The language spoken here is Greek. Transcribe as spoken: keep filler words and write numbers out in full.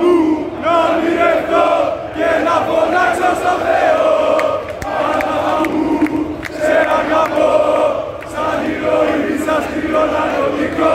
μου να μοιρευτώ και να φωνάξω στο Θεό. Πανάθα μου, σε αγαπώ, σαν ηρωίδι σας κρύο ναρκωτικό.